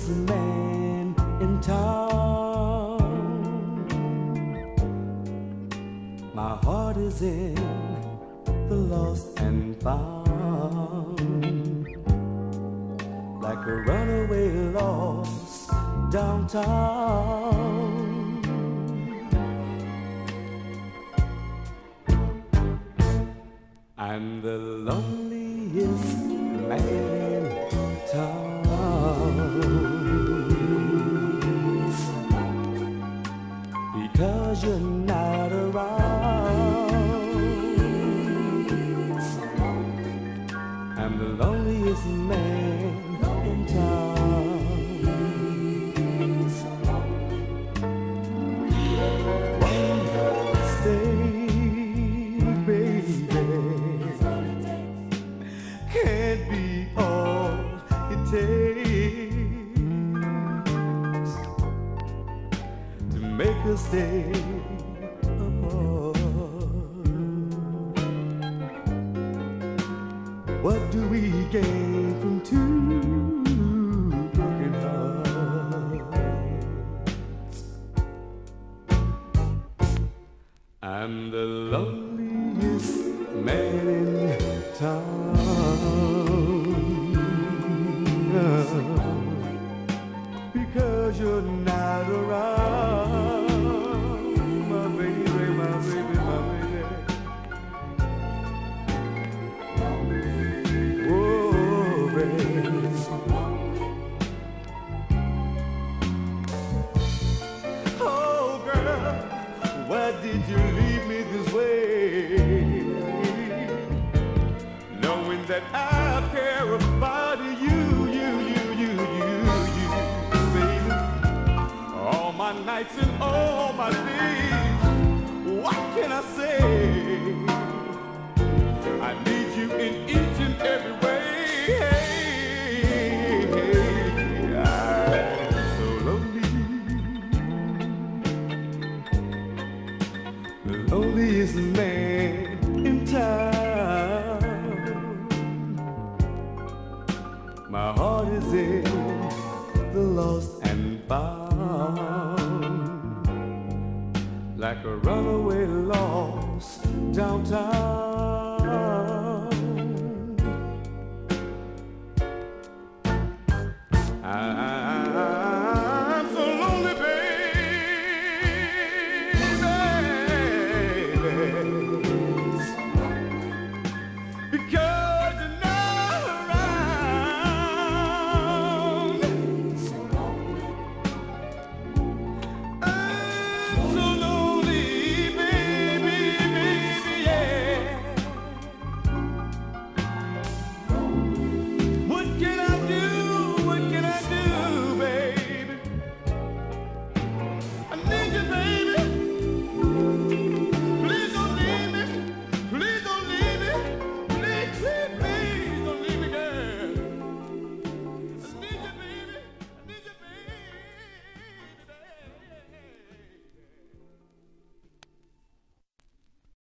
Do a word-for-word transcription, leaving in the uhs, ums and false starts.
loneliest man in town. My heart is in the lost and found, like a runaway lost downtown. I'm the loneliest man in town, because you're not around. I'm the loneliest man in town. One stay, baby, can't be all it takes to make us stay apart. What do we gain from two broken hearts? I'm the loneliest man in town, because you're not around. My baby, my baby, my baby. Oh, baby. Oh, girl, why did you leave me this way? Knowing that I care about you, you, you, you, you, you, baby. All my nights and all my days, what can I say? I need you in each and every way. I'm so lonely, the loneliest man in town. My heart is in the lost and found, like a runaway lost downtown. I